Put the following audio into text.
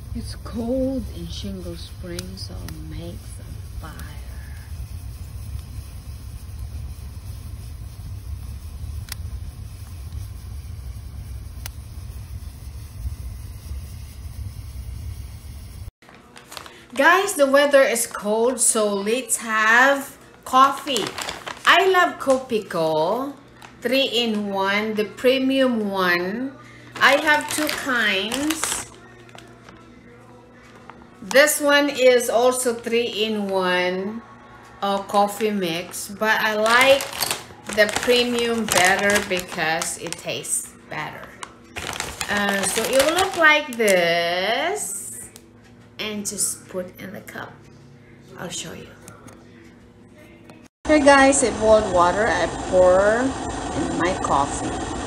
It's cold in Shingle Spring, so make some fire. Guys, the weather is cold, so let's have coffee. I love Kopiko 3-in-1, the premium one. I have two kinds. This one is also 3-in-1 coffee mix, but I like the premium better because it tastes better. So it will look like this. And just put in the cup. I'll show you. Here guys, I boiled water. I pour in my coffee.